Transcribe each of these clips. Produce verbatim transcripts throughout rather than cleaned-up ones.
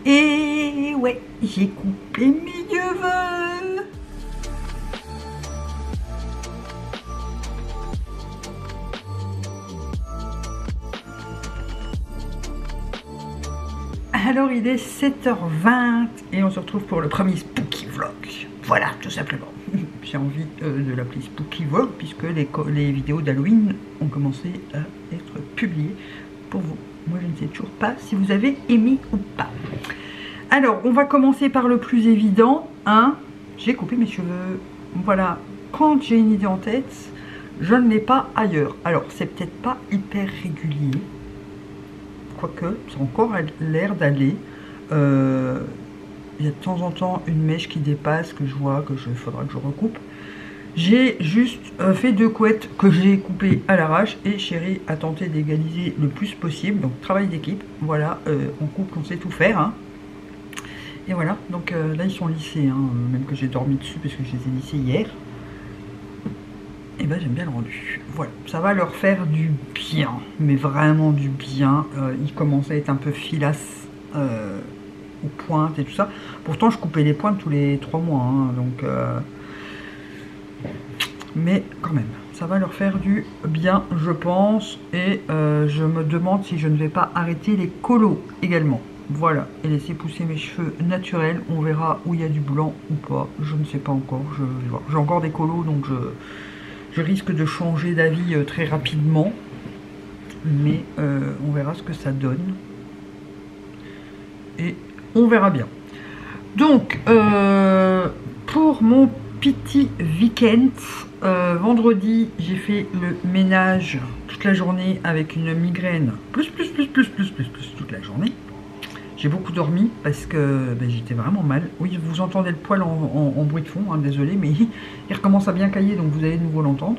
Et ouais, j'ai coupé mes cheveux. Alors il est sept heures vingt et on se retrouve pour le premier Spooky Vlog. Voilà, tout simplement. J'ai envie euh, de l'appeler Spooky Vlog puisque les, les vidéos d'Halloween ont commencé à être publiées pour vous. Moi je ne sais toujours pas si vous avez aimé ou pas. Alors on va commencer par le plus évident. Hein, j'ai coupé mes cheveux. Voilà, quand j'ai une idée en tête, je ne l'ai pas ailleurs. Alors c'est peut-être pas hyper régulier. Quoique, ça a encore l'air d'aller. Euh, il y a de temps en temps une mèche qui dépasse, que je vois, que je faudra que je recoupe. J'ai juste euh, fait deux couettes que j'ai coupées à l'arrache et Chérie a tenté d'égaliser le plus possible. Donc travail d'équipe, voilà, euh, on coupe, on sait tout faire. Hein. Et voilà, donc euh, là ils sont lissés, hein, même que j'ai dormi dessus parce que je les ai lissés hier. Et ben j'aime bien le rendu. Voilà, ça va leur faire du bien, mais vraiment du bien. Euh, ils commençaient à être un peu filasses euh, aux pointes et tout ça. Pourtant je coupais les pointes tous les trois mois, hein, donc... Euh... Mais quand même, ça va leur faire du bien, je pense. Et euh, je me demande si je ne vais pas arrêter les colos également. Voilà, et laisser pousser mes cheveux naturels. On verra où il y a du blanc ou pas. Je ne sais pas encore. Je vais voir. J'ai encore des colos, donc je... Je risque de changer d'avis euh, très rapidement, mais euh, on verra ce que ça donne. Et on verra bien. Donc, euh, pour mon petit week-end, euh, vendredi, j'ai fait le ménage toute la journée avec une migraine. Plus, plus, plus, plus, plus, plus, plus, toute la journée. J'ai beaucoup dormi parce que ben, j'étais vraiment mal. Oui, vous entendez le poil en, en, en bruit de fond, hein, désolé, mais il recommence à bien cailler, donc vous allez de nouveau l'entendre.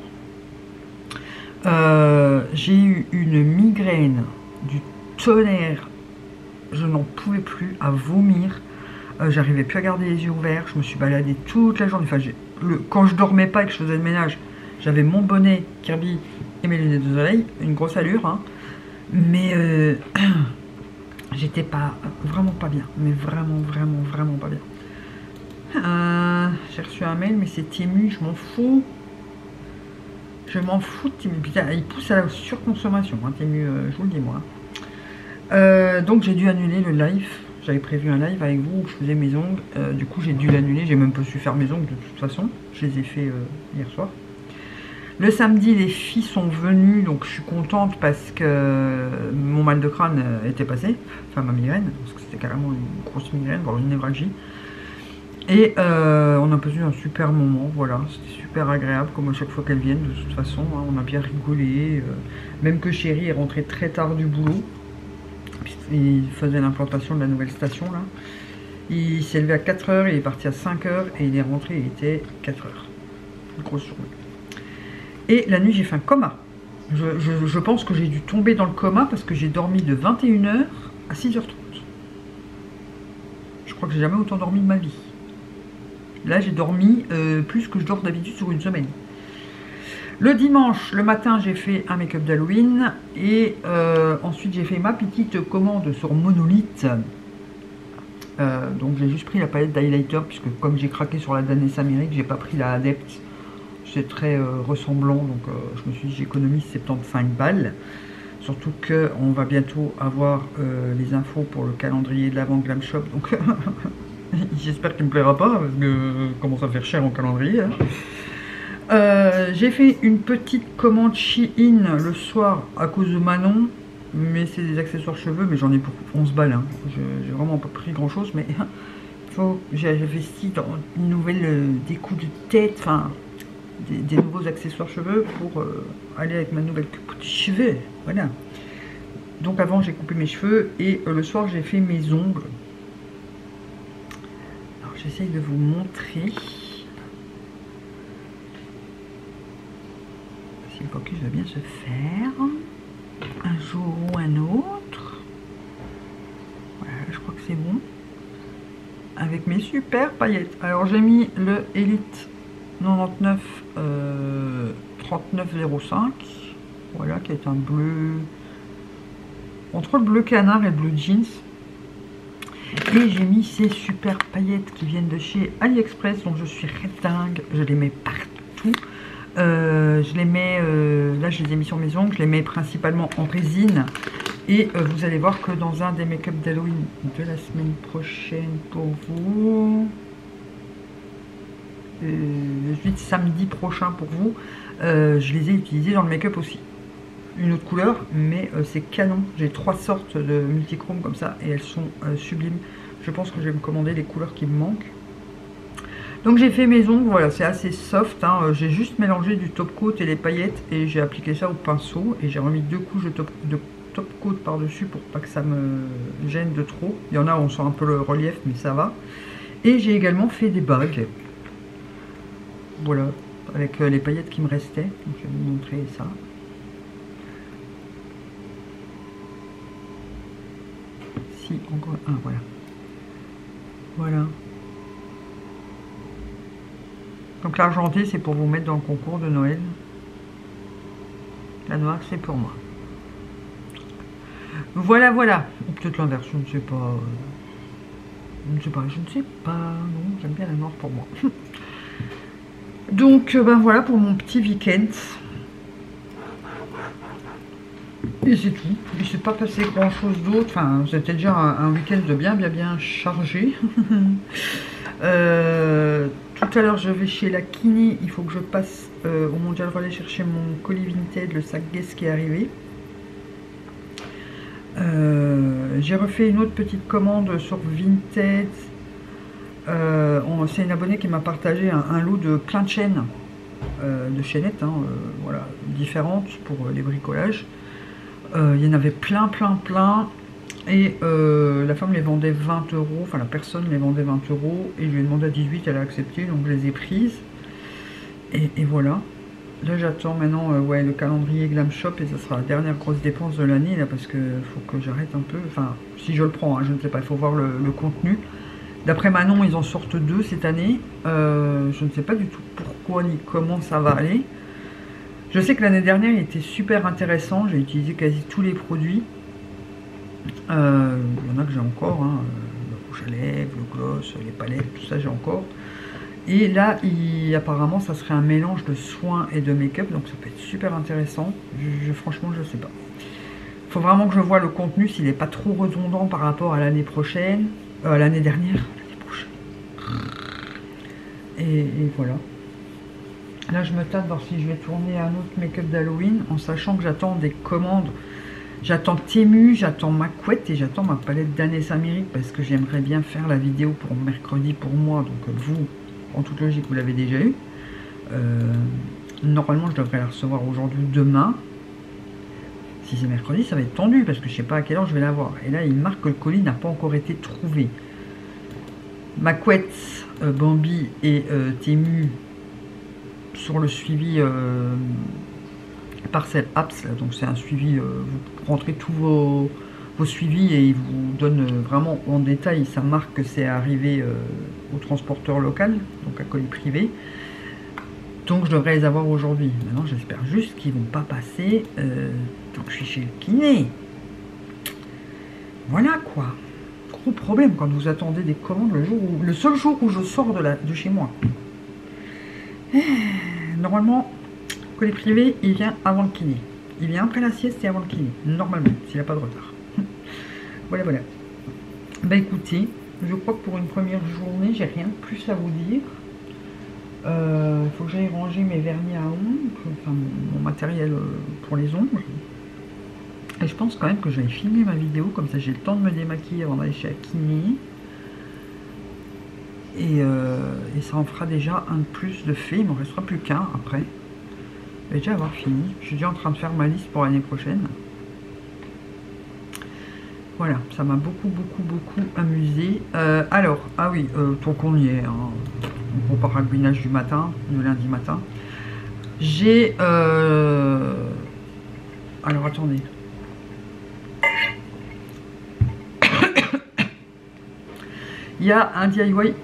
Euh, j'ai eu une migraine du tonnerre. Je n'en pouvais plus, à vomir. Euh, J'arrivais plus à garder les yeux ouverts. Je me suis baladée toute la journée. Enfin, le, quand je dormais pas et que je faisais le ménage, j'avais mon bonnet Kirby et mes lunettes de soleil. Une grosse allure, hein. Mais... Euh, j'étais pas, vraiment pas bien, mais vraiment, vraiment, vraiment pas bien. Euh, j'ai reçu un mail, mais c'est Temu, je m'en fous. Je m'en fous de Temu. Putain, il pousse à la surconsommation, hein, Temu, euh, je vous le dis moi. Euh, donc j'ai dû annuler le live. J'avais prévu un live avec vous où je faisais mes ongles. Euh, du coup, j'ai dû l'annuler. J'ai même pas su faire mes ongles de toute façon. Je les ai fait euh, hier soir. Le samedi, les filles sont venues, donc je suis contente parce que mon mal de crâne était passé, enfin ma migraine, parce que c'était carrément une grosse migraine, voire une névralgie. Et euh, on a passé un super moment, voilà, c'était super agréable, comme à chaque fois qu'elles viennent, de toute façon, hein, on a bien rigolé, euh, même que Chérie est rentrée très tard du boulot, il faisait l'implantation de la nouvelle station là. Il s'est levé à quatre heures, il est parti à cinq heures, et il est rentré, il était quatre heures, une grosse journée. Et la nuit, j'ai fait un coma. Je, je, je pense que j'ai dû tomber dans le coma parce que j'ai dormi de vingt et une heures à six heures trente. Je crois que j'ai jamais autant dormi de ma vie. Là, j'ai dormi euh, plus que je dors d'habitude sur une semaine. Le dimanche, le matin, j'ai fait un make-up d'Halloween. Et euh, ensuite, j'ai fait ma petite commande sur Monolith. Euh, donc, j'ai juste pris la palette d'highlighter puisque comme j'ai craqué sur la Danessa Myrrhic, j'ai pas pris la Adept. C'est très euh, ressemblant, donc euh, je me suis dit j'économise soixante-quinze balles. Surtout qu'on va bientôt avoir euh, les infos pour le calendrier de l'avant Glam Shop, donc j'espère qu'il me plaira pas, parce que euh, commence à faire cher en calendrier. Hein. Euh, J'ai fait une petite commande Shein le soir à cause de Manon, mais c'est des accessoires cheveux, mais j'en ai pour onze balles. Hein. J'ai vraiment pas pris grand chose, mais j'ai investi dans une nouvelle euh, des coups de tête, enfin... Des, des nouveaux accessoires cheveux pour euh, aller avec ma nouvelle coupe de cheveux. Voilà. Donc avant j'ai coupé mes cheveux et euh, le soir j'ai fait mes ongles. Alors j'essaye de vous montrer. Si le focus va bien se faire. Un jour ou un autre. Voilà, je crois que c'est bon. Avec mes super paillettes. Alors j'ai mis le Elite quatre-vingt-dix-neuf euh, trente-neuf zéro cinq, voilà, qui est un bleu entre le bleu canard et le bleu jeans. Et j'ai mis ces super paillettes qui viennent de chez AliExpress, dont je suis dingue. Je les mets partout. Euh, je les mets, euh, là je les ai mis sur mes ongles, je les mets principalement en résine. Et euh, vous allez voir que dans un des make-up d'Halloween de la semaine prochaine pour vous, euh, le huit samedi prochain pour vous, euh, je les ai utilisés dans le make-up aussi. Une autre couleur, mais euh, c'est canon. J'ai trois sortes de multichrome comme ça et elles sont euh, sublimes. Je pense que je vais me commander les couleurs qui me manquent. Donc j'ai fait mes ongles, voilà, c'est assez soft, hein. J'ai juste mélangé du top coat et les paillettes et j'ai appliqué ça au pinceau et j'ai remis deux couches de top, de top coat par dessus pour pas que ça me gêne de trop. Il y en a où on sent un peu le relief, mais ça va. Et j'ai également fait des bagues, voilà, avec les paillettes qui me restaient. Donc je vais vous montrer ça. Si, encore un, voilà. Voilà. Donc l'argenté, c'est pour vous mettre dans le concours de Noël. La noire, c'est pour moi. Voilà, voilà. Ou peut-être l'inverse, je ne sais pas. Je ne sais pas, je ne sais pas. Non, j'aime bien la noire pour moi. Donc, ben voilà pour mon petit week-end. Et c'est tout. Il ne s'est pas passé grand chose d'autre. Enfin, c'était déjà un, un week-end bien, bien, bien chargé. euh, tout à l'heure, je vais chez la kiné. Il faut que je passe euh, au Mondial Relais chercher mon colis Vinted, le sac Guess qui est arrivé. Euh, J'ai refait une autre petite commande sur Vinted. Euh, C'est une abonnée qui m'a partagé un, un lot de plein de chaînes, euh, de chaînettes, hein, euh, voilà, différentes pour les bricolages. Euh, il y en avait plein, plein, plein. Et euh, la femme les vendait vingt euros. Enfin, la personne les vendait vingt euros. Et je lui ai demandé à dix-huit, elle a accepté. Donc, je les ai prises. Et, et voilà. Là, j'attends maintenant euh, ouais, le calendrier Glam Shop. Et ça sera la dernière grosse dépense de l'année. Là, parce que faut que j'arrête un peu. Enfin, si je le prends, hein, je ne sais pas. Il faut voir le, le contenu. D'après Manon, ils en sortent deux cette année. Euh, je ne sais pas du tout pourquoi ni comment ça va aller. Je sais que l'année dernière, il était super intéressant. J'ai utilisé quasi tous les produits. Euh, il y en a que j'ai encore. Hein. Le rouge à lèvres, le gloss, les palettes, tout ça, j'ai encore. Et là, il, apparemment, ça serait un mélange de soins et de make-up. Donc, ça peut être super intéressant. Je, je, franchement, je ne sais pas. Il faut vraiment que je vois le contenu, s'il n'est pas trop redondant par rapport à l'année prochaine. Euh, l'année dernière. L'année prochaine. Et, et voilà. Là, je me tâte voir si je vais tourner un autre make-up d'Halloween, en sachant que j'attends des commandes. J'attends Temu, j'attends ma couette et j'attends ma palette d'Anesse Amérique parce que j'aimerais bien faire la vidéo pour mercredi pour moi. Donc vous, en toute logique, vous l'avez déjà eu. Euh, normalement, je devrais la recevoir aujourd'hui ou demain. Si c'est mercredi, ça va être tendu parce que je ne sais pas à quelle heure je vais l'avoir. Et là, il marque que le colis n'a pas encore été trouvé. Ma couette, euh, Bambi et euh, Temu sur le suivi euh, Parcel Apps, là, donc c'est un suivi, euh, vous rentrez tous vos, vos suivis et il vous donne euh, vraiment en détail, ça marque que c'est arrivé euh, au transporteur local, donc à colis privé. Donc je devrais les avoir aujourd'hui. Maintenant j'espère juste qu'ils ne vont pas passer euh, tant que je suis chez le kiné. Voilà quoi. Gros problème quand vous attendez des commandes le jour où, le seul jour où je sors de, la, de chez moi. Normalement, colis privé, il vient avant le kiné. Il vient après la sieste et avant le kiné. Normalement, s'il n'y a pas de retard. Voilà, voilà. Bah écoutez, je crois que pour une première journée, j'ai rien de plus à vous dire. Il euh, faut que j'aille ranger mes vernis à ongles, enfin mon, mon matériel pour les ongles. Et je pense quand même que je vais filmer ma vidéo, comme ça j'ai le temps de me démaquiller avant d'aller chez la kiné. Et, euh, et ça en fera déjà un de plus de fait, il m'en restera plus qu'un après. Je vais déjà avoir fini, je suis déjà en train de faire ma liste pour l'année prochaine. Voilà, ça m'a beaucoup beaucoup beaucoup amusé. Euh, alors, ah oui, euh, tant qu'on y est, hein, on compare à le du matin, le lundi matin. J'ai... Euh... Alors attendez. Il y a un D I Y.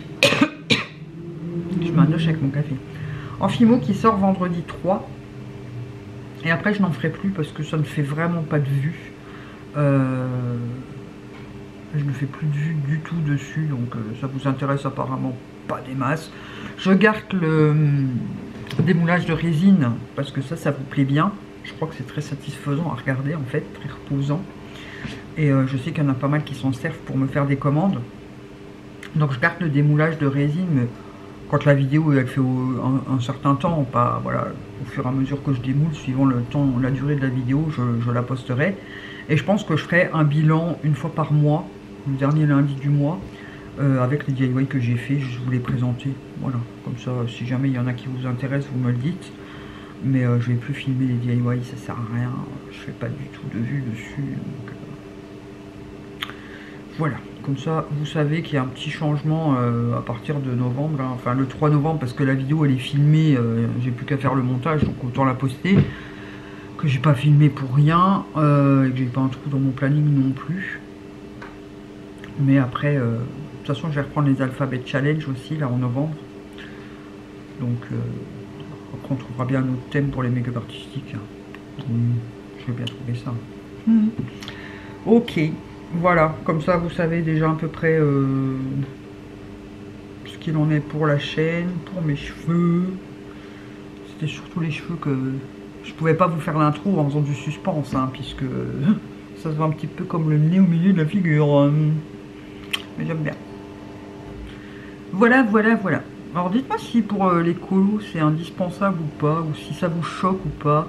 Je m'annoche avec mon café. En Fimo qui sort vendredi trois. Et après je n'en ferai plus parce que ça ne fait vraiment pas de vue. Euh... Je ne fais plus de vues du tout dessus, donc euh, ça vous intéresse apparemment pas des masses. Je garde le hum, démoulage de résine parce que ça, ça vous plaît bien. Je crois que c'est très satisfaisant à regarder en fait, très reposant. Et euh, je sais qu'il y en a pas mal qui s'en servent pour me faire des commandes. Donc je garde le démoulage de résine, mais quand la vidéo elle fait au, un, un certain temps, pas voilà, au fur et à mesure que je démoule, suivant le temps, la durée de la vidéo, je, je la posterai. Et je pense que je ferai un bilan une fois par mois, le dernier lundi du mois, euh, avec les D I Y que j'ai fait, je vous les présenter. Voilà, comme ça, si jamais il y en a qui vous intéressent, vous me le dites. Mais euh, je vais plus filmer les D I Y, ça sert à rien. Je fais pas du tout de vue dessus. Donc, euh, voilà, comme ça, vous savez qu'il y a un petit changement euh, à partir de novembre, hein. Enfin le trois novembre, parce que la vidéo elle est filmée, euh, j'ai plus qu'à faire le montage, donc autant la poster. Que j'ai pas filmé pour rien, euh, et que j'ai pas un trou dans mon planning non plus. Mais après, euh, de toute façon, je vais reprendre les Alphabet Challenge aussi, là, en novembre. Donc, euh, après, on trouvera bien un autre thème pour les make-up artistiques. Mmh, je vais bien trouver ça. Mmh. Ok, voilà, comme ça, vous savez déjà à peu près euh, ce qu'il en est pour la chaîne, pour mes cheveux. C'était surtout les cheveux que je pouvais pas vous faire l'intro en faisant du suspense, hein, puisque ça se voit un petit peu comme le nez au milieu de la figure. Mais j'aime bien. Voilà, voilà, voilà. Alors dites-moi si pour euh, les colos c'est indispensable ou pas, ou si ça vous choque ou pas.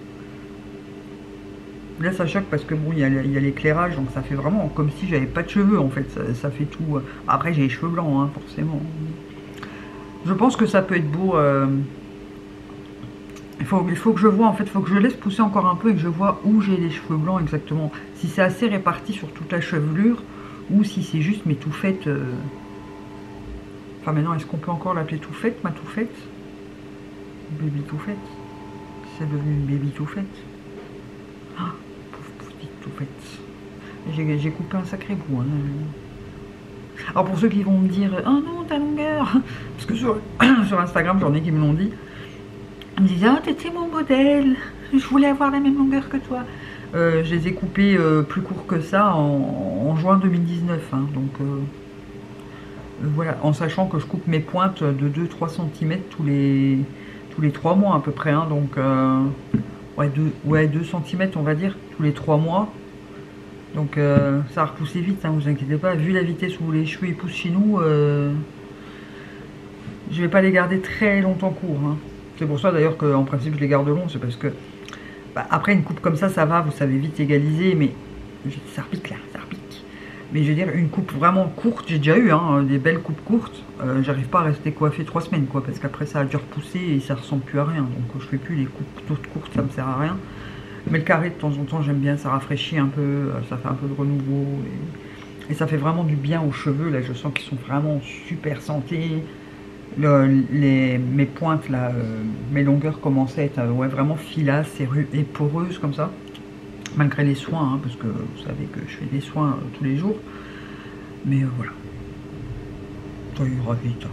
Là ça choque parce que bon, il y a l'éclairage, donc ça fait vraiment comme si j'avais pas de cheveux en fait, ça, ça fait tout. Après j'ai les cheveux blancs, hein, forcément. Je pense que ça peut être beau. Euh... Il faut, il faut que je vois, en fait, il faut que je laisse pousser encore un peu et que je vois où j'ai les cheveux blancs exactement. Si c'est assez réparti sur toute la chevelure ou si c'est juste mes touffettes. Euh... Enfin, maintenant, est-ce qu'on peut encore l'appeler touffette, ma touffette? Baby touffette. C'est devenu une baby touffette. Ah, pauvre petite touffette. J'ai coupé un sacré bout. Hein. Alors, pour ceux qui vont me dire, oh non, ta longueur. Parce que sur, sur Instagram, j'en ai qui me l'ont dit. Ils me disaient, oh, t'étais mon modèle, je voulais avoir la même longueur que toi. Euh, je les ai coupés euh, plus court que ça en, en juin deux mille dix-neuf. Hein, donc euh, voilà, en sachant que je coupe mes pointes de deux à trois centimètres tous les, tous les trois mois à peu près. Hein, donc euh, ouais, deux, ouais, deux centimètres on va dire, tous les trois mois. Donc euh, ça a repoussé vite, hein, vous inquiétez pas. Vu la vitesse où les cheveux ils poussent chez nous, euh, je vais pas les garder très longtemps courts. Hein. C'est pour ça d'ailleurs qu'en principe je les garde longs, c'est parce que bah, après une coupe comme ça, ça va, vous savez vite égaliser, mais ça repique là, ça repique. Mais je veux dire, une coupe vraiment courte, j'ai déjà eu hein, des belles coupes courtes, euh, j'arrive pas à rester coiffé trois semaines quoi, parce qu'après ça a dû repousser et ça ressemble plus à rien, donc je fais plus les coupes toutes courtes, ça me sert à rien. Mais le carré de temps en temps j'aime bien, ça rafraîchit un peu, ça fait un peu de renouveau et, et ça fait vraiment du bien aux cheveux, là je sens qu'ils sont vraiment super santé. Le, les, mes pointes là, euh, mes longueurs commençaient à être euh, ouais, vraiment filasses et, et poreuses comme ça, malgré les soins, hein, parce que vous savez que je fais des soins euh, tous les jours, mais euh, voilà, ça ira vite.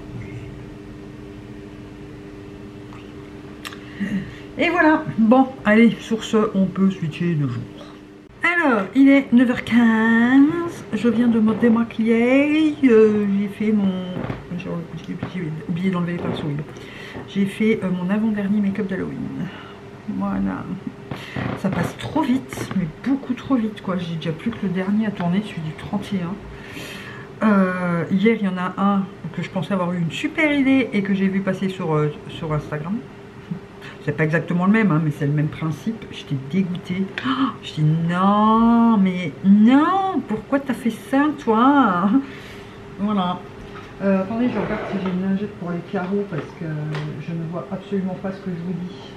Hein. Et voilà, bon, allez, sur ce, on peut switcher de jour. Alors, il est neuf heures quinze, je viens de me démaquiller, euh, j'ai fait mon... J'ai oublié d'enlever les pinceaux. J'ai fait euh, mon avant-dernier make-up d'Halloween. Voilà. Ça passe trop vite, mais beaucoup trop vite, quoi. J'ai déjà plus que le dernier à tourner, celui du trente et un. Euh, hier, il y en a un que je pensais avoir eu une super idée et que j'ai vu passer sur, euh, sur Instagram. C'est pas exactement le même, hein, mais c'est le même principe. J'étais dégoûtée. Oh, je dis non, mais non, pourquoi t'as fait ça, toi? Voilà. Euh, attendez, je regarde si j'ai une lingette pour les carreaux parce que je ne vois absolument pas ce que je vous dis.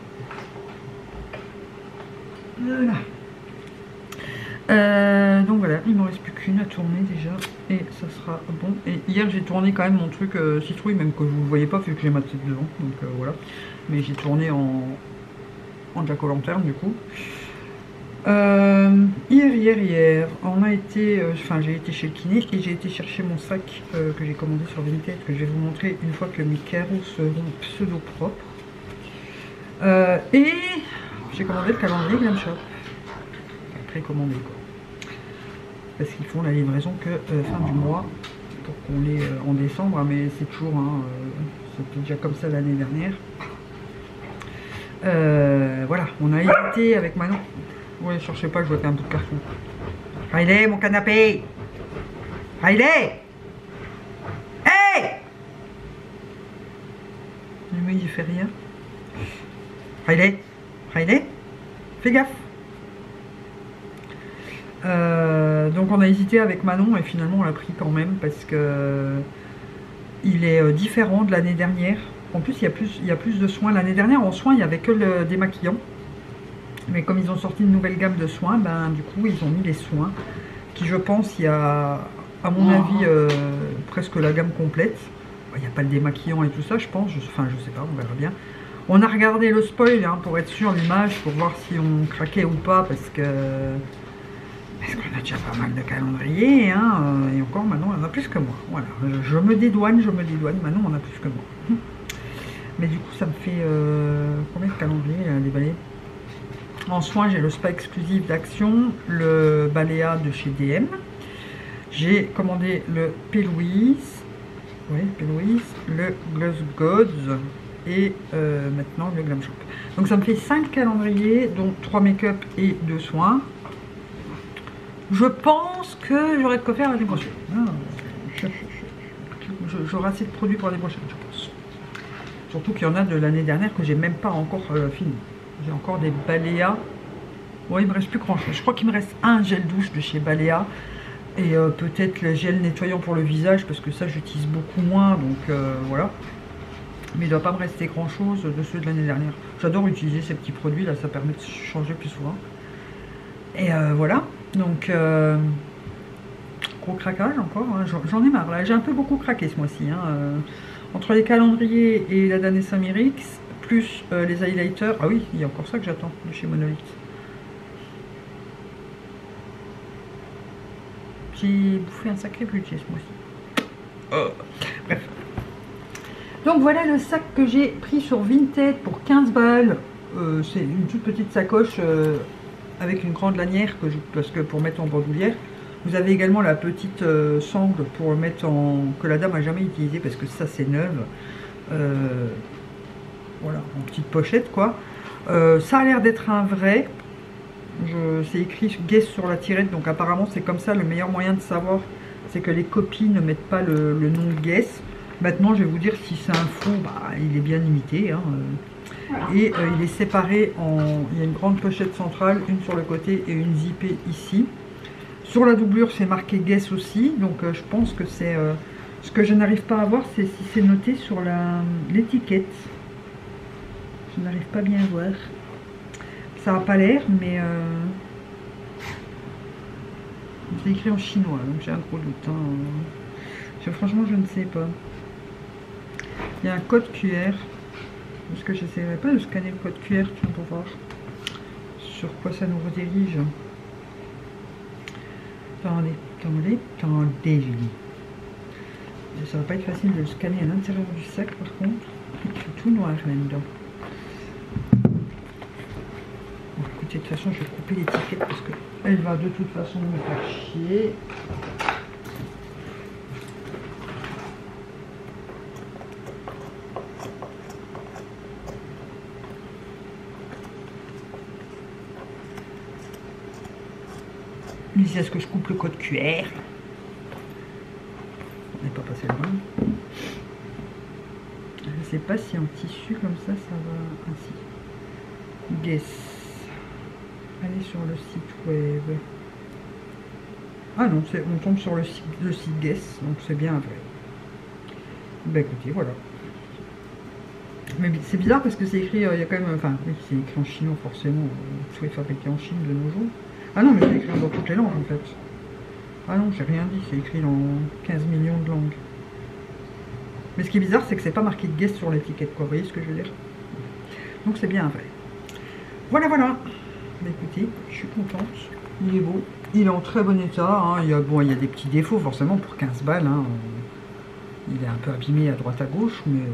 Voilà. Euh, donc voilà, il ne me reste plus qu'une à tourner déjà et ça sera bon. Et hier j'ai tourné quand même mon truc euh, citrouille, même que vous ne voyez pas vu que j'ai ma tête devant, donc euh, voilà. Mais j'ai tourné en, en jack-o'-lanterne du coup. Euh, hier, hier, hier, on a été, enfin euh, j'ai été chez le kiné et j'ai été chercher mon sac euh, que j'ai commandé sur Vinted, que je vais vous montrer une fois que mes carreaux seront pseudo propres. Euh, et j'ai commandé le calendrier Glam Shop, précommandé quoi. parce qu'ils font la livraison que euh, fin du mois pour qu'on l'ait euh, en décembre, hein, mais c'est toujours, hein, euh, c'était déjà comme ça l'année dernière. Euh, voilà, on a hésité avec Manon. Ouais, cherchez pas, je vois qu'il y a un bout de carton. Riley, mon canapé. Riley. Hey. Le mec il fait rien. Riley, Riley, fais gaffe. Euh, donc on a hésité avec Manon et finalement on l'a pris quand même parce que il est euh, différent de l'année dernière. En plus il y a plus, il y a plus de soins. L'année dernière en soins il n'y avait que le démaquillant. Mais comme ils ont sorti une nouvelle gamme de soins, ben du coup ils ont mis les soins. Qui je pense il y a à mon avis euh, presque la gamme complète. Il n'y a pas le démaquillant et tout ça je pense. Je, enfin je sais pas, on verra bien. On a regardé le spoil hein, pour être sûr l'image, pour voir si on craquait ou pas parce que... Parce qu'on a déjà pas mal de calendriers, hein, et encore maintenant, on en a plus que moi. Voilà, je, je me dédouane, je me dédouane, maintenant on a plus que moi. Mais du coup, ça me fait euh, combien de calendriers à déballer? En soins, j'ai le spa exclusif d'Action, le Balea de chez D M. J'ai commandé le P. Louise, oui, P. Louise, le Gloss Gods et euh, maintenant le Glam Shop. Donc ça me fait cinq calendriers, dont trois make-up et deux soins. Je pense que j'aurai de quoi faire l'année prochaine. Ah, j'aurai assez de produits pour l'année prochaine, je pense. Surtout qu'il y en a de l'année dernière que j'ai même pas encore euh, fini. J'ai encore des Balea. Bon, il me reste plus grand chose. Je crois qu'il me reste un gel douche de chez Balea. Et euh, peut-être le gel nettoyant pour le visage, parce que ça j'utilise beaucoup moins. Donc euh, voilà. Mais il ne doit pas me rester grand chose de ceux de l'année dernière. J'adore utiliser ces petits produits là, ça permet de changer plus souvent. Et euh, voilà. Donc, euh, gros craquage encore, hein. J'en ai marre là, j'ai un peu beaucoup craqué ce mois-ci. Hein. Euh, entre les calendriers et la Danessa Myrix, plus euh, les highlighters. Ah oui, il y a encore ça que j'attends de chez Monolith. J'ai bouffé un sacré budget ce mois-ci. Oh. Bref. Donc voilà le sac que j'ai pris sur Vinted pour quinze balles. Euh, C'est une toute petite sacoche. Euh, avec une grande lanière que je, parce que pour mettre en bandoulière. Vous avez également la petite euh, sangle pour mettre en que la dame a jamais utilisée parce que ça c'est neuf. Euh, voilà, en petite pochette quoi. Euh, ça a l'air d'être un vrai. C'est écrit Guess sur la tirette, donc apparemment c'est comme ça. Le meilleur moyen de savoir, c'est que les copies ne mettent pas le, le nom Guess. Maintenant, je vais vous dire si c'est un faux, bah, il est bien imité. Hein. Et euh, il est séparé en... Il y a une grande pochette centrale, une sur le côté et une zippée ici. Sur la doublure, c'est marqué Guess aussi. Donc euh, je pense que c'est... Euh, ce que je n'arrive pas à voir, c'est si c'est noté sur l'étiquette. Je n'arrive pas bien à voir. Ça n'a pas l'air, mais... Euh, c'est écrit en chinois, donc j'ai un gros doute. Hein. Je, franchement, je ne sais pas. Il y a un code Q R. Est-ce que j'essaierai pas de scanner le code Q R pour voir sur quoi ça nous redirige? Attendez, attendez, attendez, Julie. Ça va pas être facile de le scanner à l'intérieur du sac par contre. Il fait tout noir là-dedans. Bon, écoutez, de toute façon, je vais couper l'étiquette parce qu'elle va de toute façon me faire chier. Ici, est-ce que je coupe le code Q R? On n'est pas passé loin. Je ne sais pas si en tissu comme ça, ça va ainsi. Guess. Allez sur le site web. Ah non, on tombe sur le site, le site Guess, donc c'est bien vrai. Bah écoutez, voilà. Mais c'est bizarre parce que c'est écrit, euh, il y a quand même, enfin, oui, c'est écrit en chinois forcément, euh, tout est fabriqué en Chine de nos jours. Ah non, mais c'est écrit dans toutes les langues en fait. Ah non, j'ai rien dit, c'est écrit dans quinze millions de langues. Mais ce qui est bizarre, c'est que c'est pas marqué de Guess sur l'étiquette, quoi. Vous voyez ce que je veux dire? Donc c'est bien vrai. Voilà, voilà. Bah, écoutez, je suis contente. Il est beau. Il est en très bon état. Hein. Il y a, bon, il y a des petits défauts forcément pour quinze balles. Hein. Il est un peu abîmé à droite à gauche, mais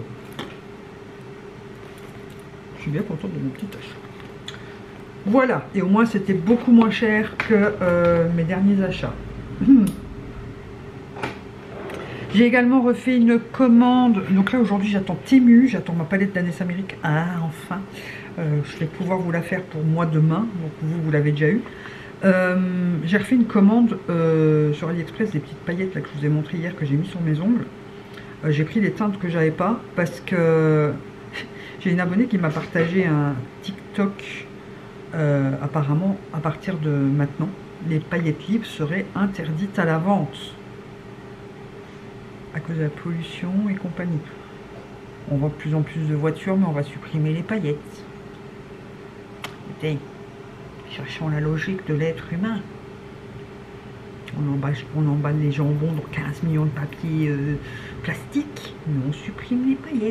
je suis bien contente de mon petit achat. Voilà, et au moins c'était beaucoup moins cher que euh, mes derniers achats. J'ai également refait une commande. Donc là aujourd'hui j'attends Temu, j'attends ma palette d'Anessa Amérique. Ah enfin, euh, je vais pouvoir vous la faire pour moi demain. Donc vous, vous l'avez déjà eu. Euh, j'ai refait une commande euh, sur AliExpress, des petites paillettes là, que je vous ai montré hier, que j'ai mis sur mes ongles. Euh, j'ai pris les teintes que j'avais pas parce que j'ai une abonnée qui m'a partagé un TikTok. Euh, apparemment à partir de maintenant les paillettes libres seraient interdites à la vente à cause de la pollution et compagnie. On voit de plus en plus de voitures, mais on va supprimer les paillettes. Écoutez, cherchons la logique de l'être humain. On emballe, on emballe les jambons dans quinze millions de papiers euh, plastiques, mais on supprime les paillettes.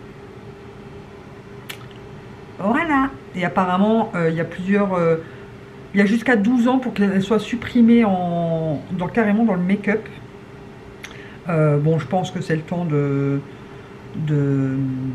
Voilà. Et apparemment, il euh, y a plusieurs... Euh, il y a jusqu'à douze ans pour qu'elles soient supprimées en, dans, carrément dans le make-up. Euh, bon, je pense que c'est le temps de, de,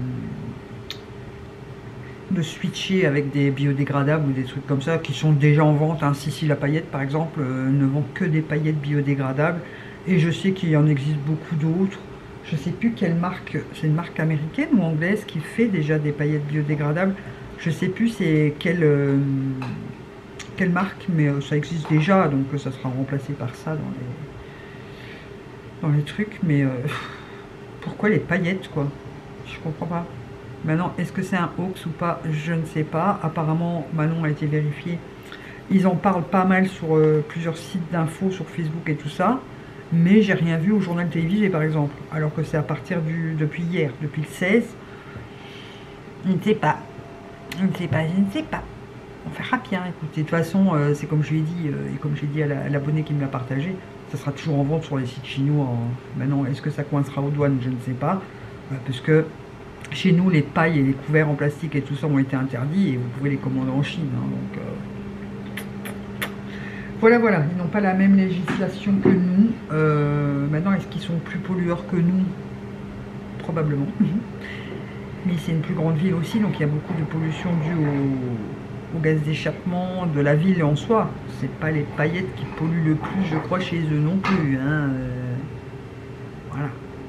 de switcher avec des biodégradables ou des trucs comme ça qui sont déjà en vente. Hein. Sissi la paillette, par exemple, euh, ne vend que des paillettes biodégradables. Et je sais qu'il y en existe beaucoup d'autres. Je ne sais plus quelle marque, c'est une marque américaine ou anglaise qui fait déjà des paillettes biodégradables. Je ne sais plus c'est quelle, euh, quelle marque, mais euh, ça existe déjà, donc euh, ça sera remplacé par ça dans les... dans les trucs, mais euh, pourquoi les paillettes quoi? Je comprends pas. Maintenant, est-ce que c'est un hoax ou pas? Je ne sais pas. Apparemment, Manon a été vérifié. Ils en parlent pas mal sur euh, plusieurs sites d'infos, sur Facebook et tout ça, mais j'ai rien vu au journal télévisé par exemple, alors que c'est à partir du depuis hier, depuis le seize. Je ne sais pas. Je ne sais pas, je ne sais pas. On verra bien, écoutez. De toute façon, euh, c'est comme je lui ai dit, euh, et comme j'ai dit à l'abonné la, qui me l'a partagé, ça sera toujours en vente sur les sites chinois. Hein. Maintenant, est-ce que ça coincera aux douanes? Je ne sais pas. Euh, parce que chez nous, les pailles et les couverts en plastique et tout ça ont été interdits et vous pouvez les commander en Chine. Hein, donc, euh... voilà, voilà. Ils n'ont pas la même législation que nous. Euh, maintenant, est-ce qu'ils sont plus pollueurs que nous? Probablement. Mais c'est une plus grande ville aussi, donc il y a beaucoup de pollution due au, au gaz d'échappement de la ville en soi. C'est pas les paillettes qui polluent le plus, je crois, chez eux non plus. Hein. Euh, voilà.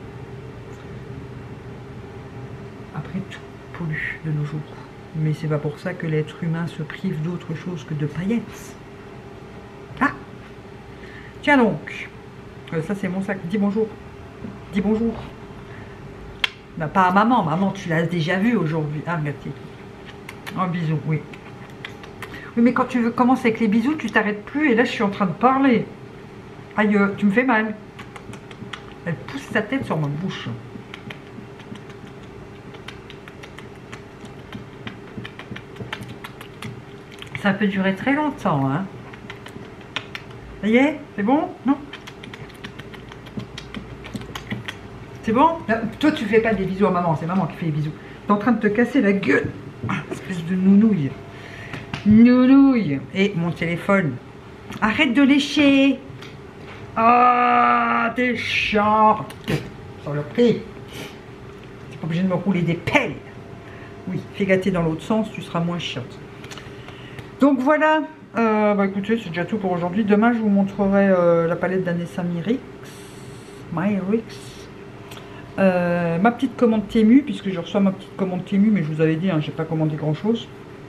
Après, tout pollue de nos jours. Mais c'est pas pour ça que l'être humain se prive d'autre chose que de paillettes. Ah! Tiens donc. Euh, ça, c'est mon sac. Dis bonjour. Dis bonjour. Bah, pas à maman, maman tu l'as déjà vu aujourd'hui. Ah merci. Un bisou, oui. Oui mais quand tu veux commencer avec les bisous, tu t'arrêtes plus et là je suis en train de parler. Aïe, tu me fais mal. Elle pousse sa tête sur ma bouche. Ça peut durer très longtemps, hein. Ça y est, c'est bon? Non? C'est bon? Là, toi, tu fais pas des bisous à maman, c'est maman qui fait les bisous. T'es en train de te casser la gueule. Ah, espèce de nounouille. Nounouille. Et mon téléphone. Arrête de lécher. Ah, t'es chiant. Sur le prix. T'es pas obligé de me rouler des pelles. Oui, fais gâter dans l'autre sens, tu seras moins chiante. Donc voilà. Euh, bah écoutez, c'est déjà tout pour aujourd'hui. Demain, je vous montrerai euh, la palette d'Anessa Myrix. Myrix. Euh, ma petite commande Temu, puisque je reçois ma petite commande Temu, mais je vous avais dit, hein, j'ai pas commandé grand chose.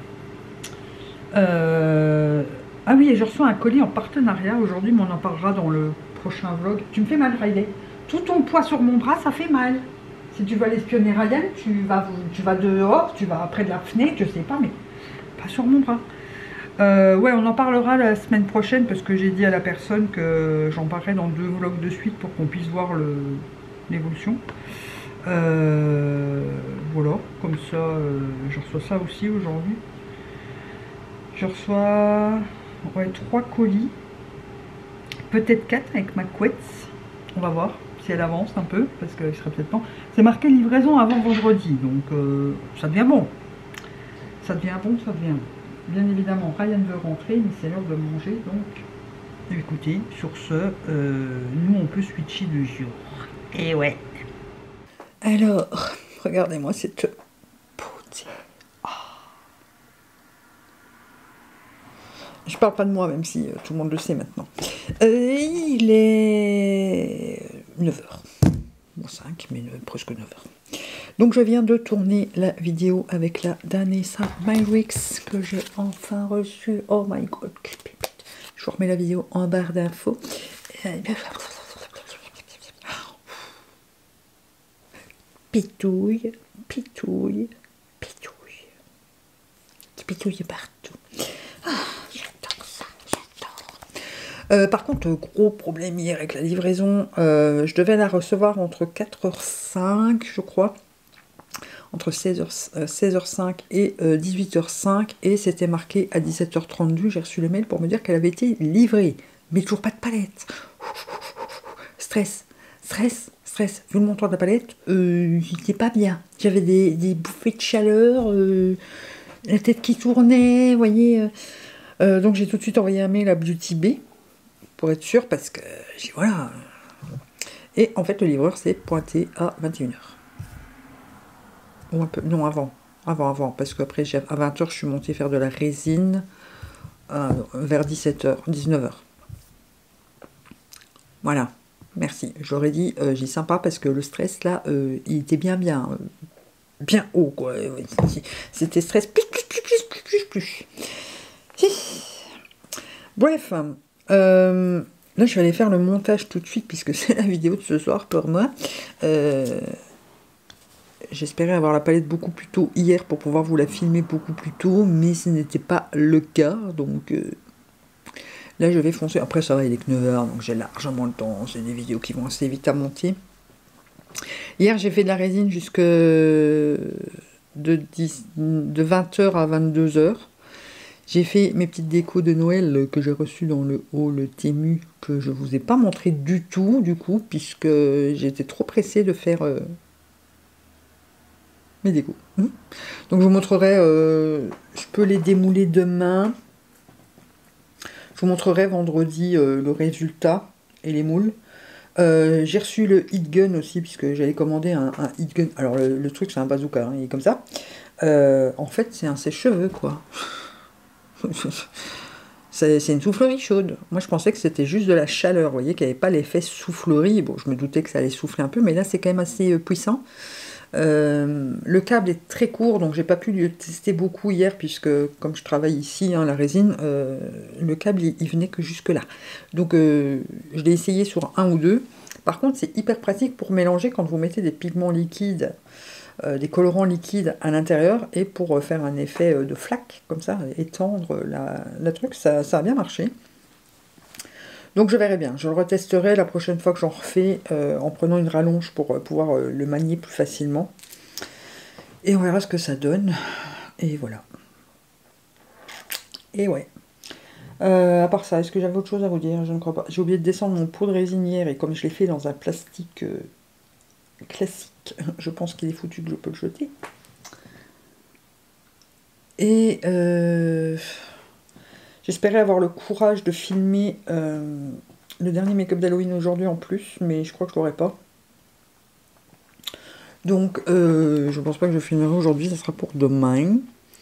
Euh, ah oui, et je reçois un colis en partenariat aujourd'hui, mais on en parlera dans le prochain vlog. Tu me fais mal, Riley. Tout ton poids sur mon bras, ça fait mal. Si tu vas l'espionner Ryan, tu vas, tu vas dehors, tu vas près de la fenêtre, je sais pas, mais pas sur mon bras. Euh, ouais, on en parlera la semaine prochaine, parce que j'ai dit à la personne que j'en parlerai dans deux vlogs de suite pour qu'on puisse voir le... l'évolution. Euh, voilà, comme ça, euh, je reçois ça aussi aujourd'hui. Je reçois ouais, trois colis, peut-être quatre avec ma couette. On va voir si elle avance un peu, parce qu'il serait peut-être temps. C'est marqué livraison avant vendredi, donc euh, ça devient bon. Ça devient bon, ça devient bon. Bien évidemment, Ryan veut rentrer, mais c'est l'heure de manger, donc écoutez, sur ce, euh, nous on peut switcher de jour. Et ouais. Alors, regardez-moi cette beauté. Oh. Je parle pas de moi, même si euh, tout le monde le sait maintenant. Euh, il est neuf heures. Bon, cinq, mais euh, presque neuf heures. Donc je viens de tourner la vidéo avec la Danessa Myrix que j'ai enfin reçue. Oh my god, je vous remets la vidéo en barre d'infos. Pitouille, pitouille, pitouille. Qui pitouille partout. Ah, j'adore ça, j'adore. Euh, par contre, gros problème hier avec la livraison. Euh, je devais la recevoir entre quatre heures cinq, je crois. Entre seize heures, euh, seize heures cinq et euh, dix-huit heures cinq. Et c'était marqué à dix-sept heures trente-deux. J'ai reçu le mail pour me dire qu'elle avait été livrée. Mais toujours pas de palette. Stress, stress, stress. Vu le montant de la palette, euh, j'étais pas bien. J'avais des, des bouffées de chaleur, euh, la tête qui tournait, vous voyez. Euh, euh, donc j'ai tout de suite envoyé un mail à Beauty Bay pour être sûr, parce que j'ai voilà. Et en fait, le livreur s'est pointé à vingt et une heures. Ou un peu, non, avant. Avant, avant. Parce qu'après, à vingt heures, je suis montée faire de la résine euh, vers dix-sept heures, dix-neuf heures. Voilà. Merci. J'aurais dit, euh, j'ai sympa parce que le stress, là, euh, il était bien, bien, euh, bien haut, quoi. C'était stress plus, plus, plus, plus, plus, plus. Bref, euh, là, je vais aller faire le montage tout de suite puisque c'est la vidéo de ce soir pour moi. Euh, J'espérais avoir la palette beaucoup plus tôt hier pour pouvoir vous la filmer beaucoup plus tôt, mais ce n'était pas le cas, donc... Euh, là, je vais foncer. Après, ça va, il est que neuf heures, donc j'ai largement le temps. C'est des vidéos qui vont assez vite à monter. Hier, j'ai fait de la résine jusque de, de vingt heures à vingt-deux heures. J'ai fait mes petites décos de Noël que j'ai reçues dans le haul Temu, que je ne vous ai pas montré du tout, du coup, puisque j'étais trop pressée de faire euh, mes décos. Donc, je vous montrerai, euh, je peux les démouler demain. Je vous montrerai vendredi euh, le résultat et les moules. Euh, j'ai reçu le Heat Gun aussi, puisque j'allais commander un, un Heat Gun. Alors, le, le truc, c'est un bazooka, hein, il est comme ça. Euh, en fait, c'est un sèche-cheveux, quoi. C'est une soufflerie chaude. Moi, je pensais que c'était juste de la chaleur, vous voyez, qu'il n'y avait pas l'effet soufflerie. Bon, je me doutais que ça allait souffler un peu, mais là, c'est quand même assez euh, puissant. Euh, le câble est très court, donc j'ai pas pu le tester beaucoup hier, puisque comme je travaille ici, hein, la résine, euh, le câble il, il venait que jusque là. Donc euh, je l'ai essayé sur un ou deux. Par contre, c'est hyper pratique pour mélanger quand vous mettez des pigments liquides, euh, des colorants liquides à l'intérieur, et pour faire un effet de flaque, comme ça, étendre la, la truc, ça, ça a bien marché. Donc je verrai bien, je le retesterai la prochaine fois que j'en refais euh, en prenant une rallonge pour euh, pouvoir euh, le manier plus facilement. Et on verra ce que ça donne. Et voilà. Et ouais. Euh, à part ça, est-ce que j'avais autre chose à vous dire? Je ne crois pas. J'ai oublié de descendre mon pot de résine hier et comme je l'ai fait dans un plastique euh, classique, je pense qu'il est foutu que je peux le jeter. Et... Euh... J'espérais avoir le courage de filmer euh, le dernier make-up d'Halloween aujourd'hui en plus, mais je crois que je l'aurai pas. Donc, euh, je pense pas que je filmerai aujourd'hui, ça sera pour demain.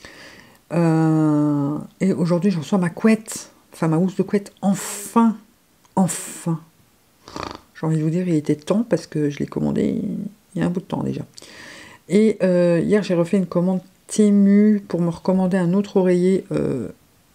Euh, et aujourd'hui, je reçois ma couette, enfin ma housse de couette, enfin, enfin. J'ai envie de vous dire, il était temps parce que je l'ai commandé il y a un bout de temps déjà. Et euh, hier, j'ai refait une commande Temu pour me recommander un autre oreiller. Euh,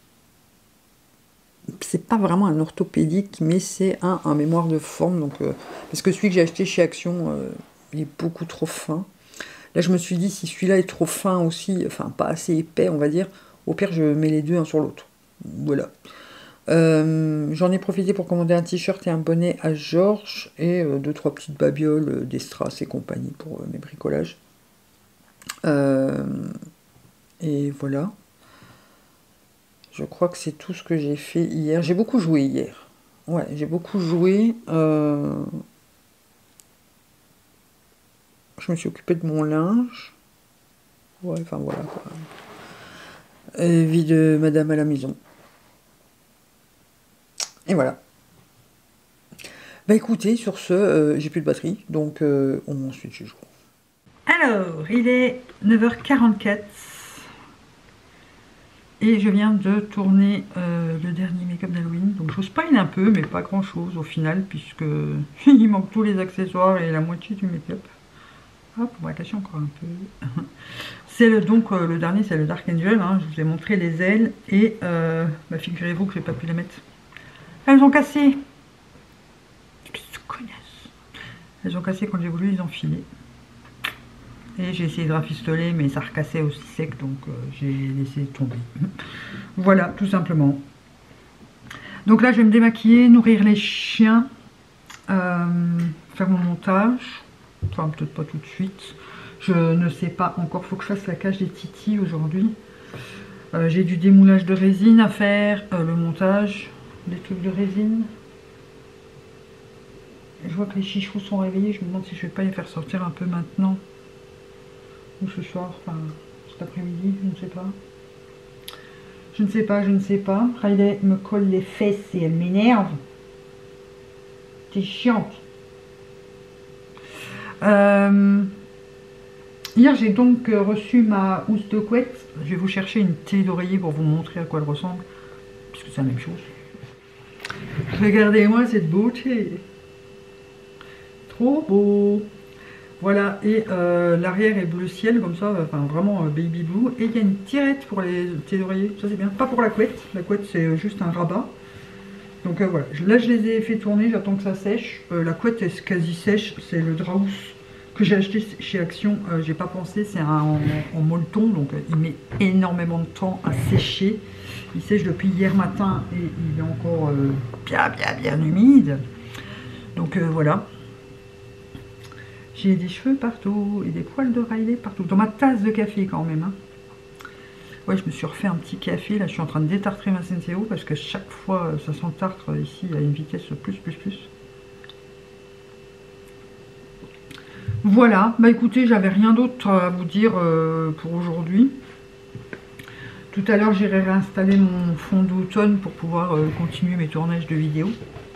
c'est pas vraiment un orthopédique, mais c'est un, un mémoire de forme. Donc, euh, parce que celui que j'ai acheté chez Action, euh, il est beaucoup trop fin. Là, je me suis dit, si celui-là est trop fin aussi, enfin pas assez épais, on va dire, au pire, je mets les deux un sur l'autre. Voilà. Euh, J'en ai profité pour commander un t-shirt et un bonnet à Georges, et euh, deux, trois petites babioles, euh, des strass et compagnie pour euh, mes bricolages. Euh, et voilà. Je crois que c'est tout ce que j'ai fait hier. J'ai beaucoup joué hier. Ouais, j'ai beaucoup joué. Euh... Je me suis occupée de mon linge. Ouais, enfin voilà quoi. Et vie de madame à la maison. Et voilà. Bah écoutez, sur ce, euh, j'ai plus de batterie, donc euh, on ensuite je joue. Alors, il est neuf heures quarante-quatre. Et je viens de tourner euh, le dernier make-up d'Halloween. Donc je spoil un peu, mais pas grand chose au final, puisque il manque tous les accessoires et la moitié du make-up. Hop, on va cacher encore un peu. C'est le, donc euh, le dernier, c'est le Dark Angel. Hein. Je vous ai montré les ailes. Et euh, bah, figurez-vous que j'ai pas pu les mettre. Elles ont cassé. Elles ont cassé quand j'ai voulu les enfiler. Et j'ai essayé de rafistoler, mais ça recassait aussi sec, donc euh, j'ai laissé tomber. Voilà, tout simplement. Donc là, je vais me démaquiller, nourrir les chiens, euh, faire mon montage. Enfin, peut-être pas tout de suite. Je ne sais pas encore, il faut que je fasse la cage des titis aujourd'hui. Euh, j'ai du démoulage de résine à faire, euh, le montage, des trucs de résine. Je vois que les chichous sont réveillés, je me demande si je vais pas les faire sortir un peu maintenant. Ou ce soir, enfin cet après-midi, je ne sais pas. Je ne sais pas, je ne sais pas. Riley me colle les fesses et elle m'énerve. T'es chiante. Euh, hier, j'ai donc reçu ma housse de couette. Je vais vous chercher une télé d'oreiller pour vous montrer à quoi elle ressemble. Puisque c'est la même chose. Regardez-moi cette beauté. Trop beau. Voilà, et euh, l'arrière est bleu ciel, comme ça, enfin vraiment euh, baby blue. Et il y a une tirette pour les télé d'oreiller, ça c'est bien. Pas pour la couette, la couette c'est juste un rabat. Donc euh, voilà, là je les ai fait tourner, j'attends que ça sèche. Euh, la couette est quasi sèche, c'est le Draus que j'ai acheté chez Action. Euh, j'ai pas pensé, c'est un en, en molleton, donc euh, il met énormément de temps à sécher. Il sèche depuis hier matin et il est encore euh, bien bien bien humide. Donc euh, voilà. J'ai des cheveux partout et des poils de Riley partout. Dans ma tasse de café quand même. Hein. Ouais, je me suis refait un petit café. Là, je suis en train de détartrer ma Senseo parce que chaque fois, ça s'entartre ici à une vitesse plus, plus, plus. Voilà. Bah écoutez, j'avais rien d'autre à vous dire euh, pour aujourd'hui. Tout à l'heure, j'irai réinstaller mon fond d'automne pour pouvoir euh, continuer mes tournages de vidéos.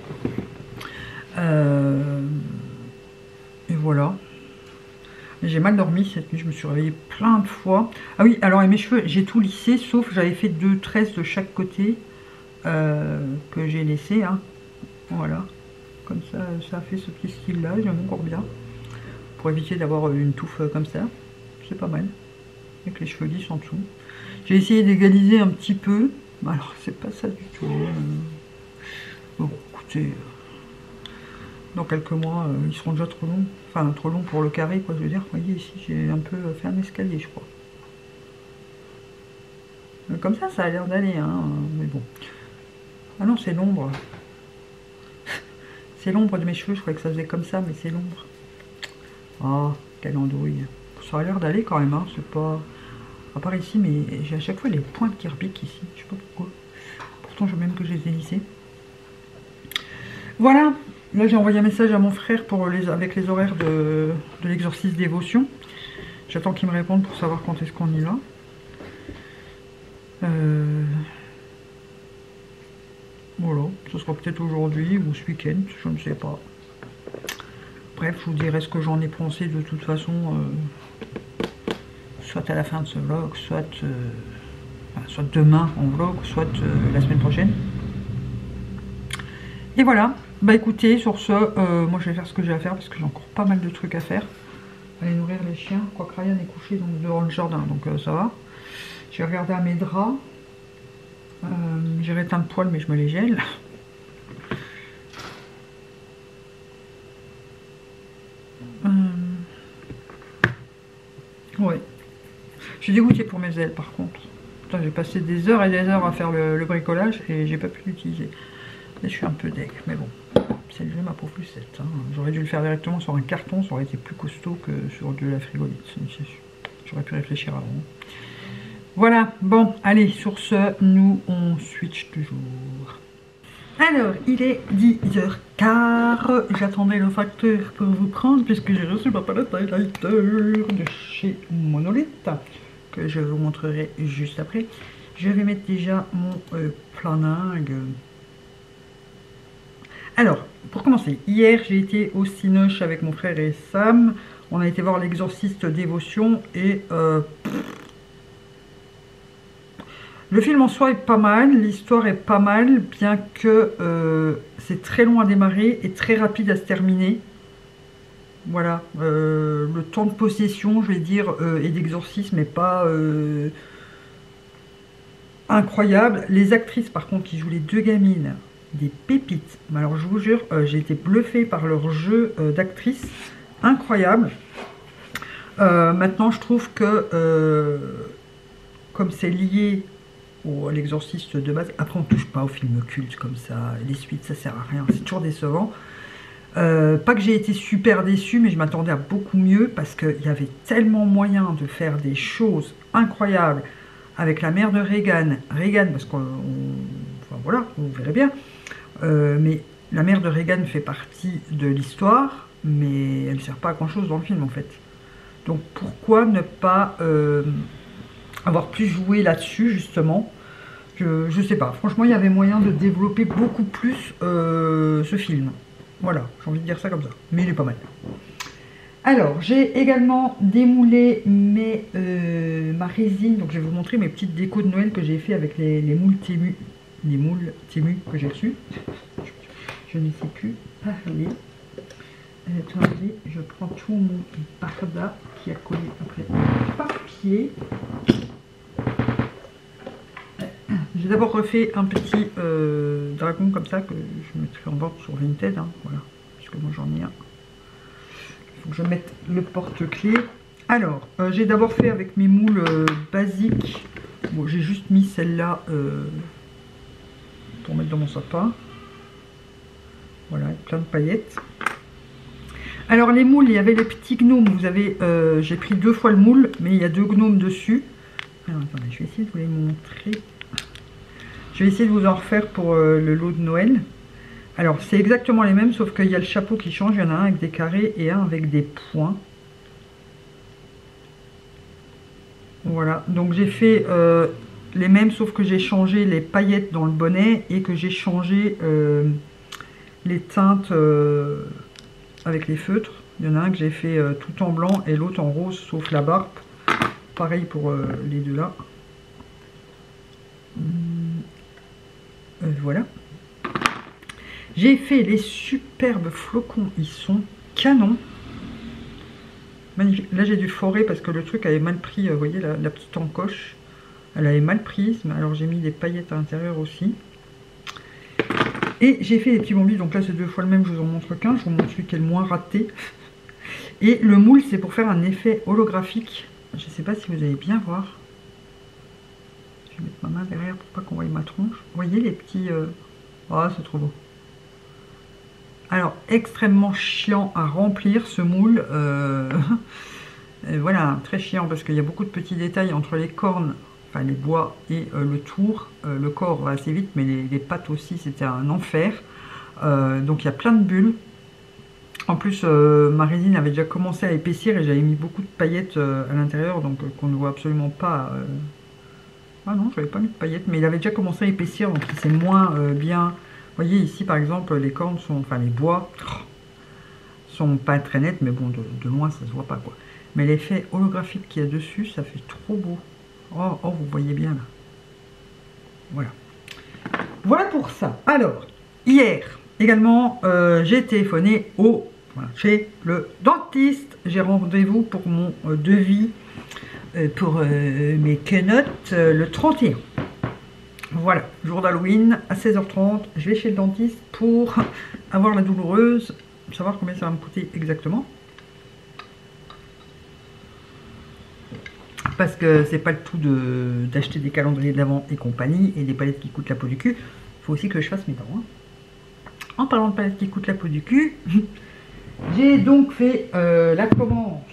Euh... Et voilà. J'ai mal dormi cette nuit, je me suis réveillée plein de fois. Ah oui, alors et mes cheveux, j'ai tout lissé, sauf j'avais fait deux tresses de chaque côté euh, que j'ai laissé. Hein. Voilà. Comme ça, ça a fait ce petit style-là, j'aime encore bien. Pour éviter d'avoir une touffe comme ça. C'est pas mal. Avec les cheveux lisses en dessous. J'ai essayé d'égaliser un petit peu. Alors, c'est pas ça du tout. Bon, écoutez... Dans quelques mois, euh, ils seront déjà trop longs. Enfin, trop longs pour le carré, quoi. Je veux dire, vous voyez, ici, j'ai un peu fait un escalier, je crois. Mais comme ça, ça a l'air d'aller, hein. Mais bon. Ah non, c'est l'ombre. C'est l'ombre de mes cheveux. Je croyais que ça faisait comme ça, mais c'est l'ombre. Ah, quelle andouille. Ça a l'air d'aller quand même, hein. C'est pas... À part ici, mais j'ai à chaque fois les pointes qui repiquent ici. Je sais pas pourquoi. Pourtant, je veux même que je les ai lissées. Voilà. Là, j'ai envoyé un message à mon frère pour les, avec les horaires de, de l'exorcisme dévotion. J'attends qu'il me réponde pour savoir quand est-ce qu'on y va. Euh... Voilà, ce sera peut-être aujourd'hui ou ce week-end, je ne sais pas. Bref, je vous dirai ce que j'en ai pensé de toute façon, euh, soit à la fin de ce vlog, soit, euh, enfin, soit demain en vlog, soit euh, la semaine prochaine. Et voilà. Bah écoutez, sur ce, euh, moi je vais faire ce que j'ai à faire parce que j'ai encore pas mal de trucs à faire. Aller nourrir les chiens, quoique Ryan est couché donc, dehors le jardin, donc euh, ça va. J'ai regardé à mes draps. Euh, j'ai éteint le poil mais je me les gèle. Euh... Ouais. Je suis dégoûtée pour mes ailes par contre. J'ai passé des heures et des heures à faire le, le bricolage et j'ai pas pu l'utiliser. Là je suis un peu deg, mais bon. C'est le jeu ma pauvre Lucette. Hein. J'aurais dû le faire directement sur un carton, ça aurait été plus costaud que sur de la frigolite. J'aurais pu réfléchir avant. Voilà, bon, allez, sur ce, nous on switch toujours. Alors, il est dix heures quinze. J'attendais le facteur pour vous prendre puisque j'ai reçu ma palette highlighter de chez Monolith que je vous montrerai juste après. Je vais mettre déjà mon euh, planning. Alors, pour commencer, hier j'ai été au Cinoche avec mon frère et Sam. On a été voir l'exorciste dévotion et euh, Le film en soi est pas mal, l'histoire est pas mal, bien que euh, c'est très long à démarrer et très rapide à se terminer. Voilà, euh, le temps de possession, je vais dire, euh, et d'exorcisme n'est pas euh, incroyable. Les actrices, par contre, qui jouent les deux gamines, des pépites. Alors, je vous jure, euh, j'ai été bluffée par leur jeu euh, d'actrice, incroyable. Euh, maintenant, je trouve que, euh, comme c'est lié au, à l'exorciste de base, après, on touche pas aux films cultes comme ça. Les suites, ça sert à rien, c'est toujours décevant. Euh, pas que j'ai été super déçue, mais je m'attendais à beaucoup mieux parce qu'il y avait tellement moyen de faire des choses incroyables avec la mère de Regan. Regan, parce qu'on... Enfin, voilà, vous verrez bien. Euh, mais la mère de Regan fait partie de l'histoire, mais elle ne sert pas à grand chose dans le film en fait. Donc pourquoi ne pas euh, avoir plus joué là-dessus justement? Je, je sais pas. Franchement, il y avait moyen de développer beaucoup plus euh, ce film. Voilà, j'ai envie de dire ça comme ça. Mais il est pas mal. Alors, j'ai également démoulé mes, euh, ma résine. Donc, je vais vous montrer mes petites décos de Noël que j'ai fait avec les, les moules Tému. Les moules Tému que j'ai reçus. Je ne sais plus parler. Euh, attendez, je prends tout mon barda qui a collé après le papier. J'ai d'abord refait un petit euh, dragon comme ça que je mettrai en vente sur Vinted, hein, voilà, parce que moi j'en ai un. Il faut que je mette le porte-clés. Alors, euh, j'ai d'abord fait avec mes moules euh, basiques. Bon, j'ai juste mis celle-là euh, pour mettre dans mon sapin. Voilà, avec plein de paillettes. Alors les moules, il y avait les petits gnomes. Vous avez, euh, j'ai pris deux fois le moule, mais il y a deux gnomes dessus. Alors attendez, je vais essayer de vous les montrer. Je vais essayer de vous en refaire pour euh, le lot de Noël. Alors, c'est exactement les mêmes, sauf qu'il y a le chapeau qui change. Il y en a un avec des carrés et un avec des points. Voilà, donc j'ai fait euh, les mêmes, sauf que j'ai changé les paillettes dans le bonnet et que j'ai changé euh, les teintes euh, avec les feutres. Il y en a un que j'ai fait euh, tout en blanc et l'autre en rose, sauf la barbe. Pareil pour euh, les deux là. Euh, voilà. J'ai fait les superbes flocons, ils sont canons. Magnifique. Là j'ai dû forer parce que le truc avait mal pris, vous voyez la, la petite encoche, elle avait mal prise, mais alors j'ai mis des paillettes à l'intérieur aussi. Et j'ai fait des petits bombis, donc là c'est deux fois le même, je vous en montre qu'un, je vous montre celui qui est le moins raté. Et le moule c'est pour faire un effet holographique, je ne sais pas si vous allez bien voir. Je vais mettre ma main derrière pour pas qu'on voie ma tronche. Vous voyez les petits... Euh... Oh, c'est trop beau. Alors, extrêmement chiant à remplir ce moule. Euh... voilà, très chiant parce qu'il y a beaucoup de petits détails entre les cornes, enfin les bois et euh, le tour. Euh, le corps va assez vite, mais les, les pattes aussi, c'était un enfer. Euh, donc, il y a plein de bulles. En plus, euh, ma résine avait déjà commencé à épaissir et j'avais mis beaucoup de paillettes euh, à l'intérieur, donc euh, qu'on ne voit absolument pas... Euh... Ah non, je n'avais pas mis de paillettes, mais il avait déjà commencé à épaissir, donc c'est moins euh, bien. Vous voyez ici, par exemple, les cornes sont, enfin les bois sont pas très nets, mais bon, de, de loin, ça se voit pas quoi. Mais l'effet holographique qu'il y a dessus, ça fait trop beau. Oh, oh, vous voyez bien là. Voilà. Voilà pour ça. Alors, hier, également, euh, j'ai téléphoné au, voilà, chez le dentiste. J'ai rendez-vous pour mon euh, devis. Pour euh, mes quenottes euh, le trente et un. Voilà, jour d'Halloween à seize heures trente, je vais chez le dentiste pour avoir la douloureuse, savoir combien ça va me coûter exactement. Parce que c'est pas le tout d'acheter de, des calendriers de l'Avent et compagnie et des palettes qui coûtent la peau du cul. Il faut aussi que je fasse mes dents. Hein. En parlant de palettes qui coûtent la peau du cul, j'ai donc fait euh, la commande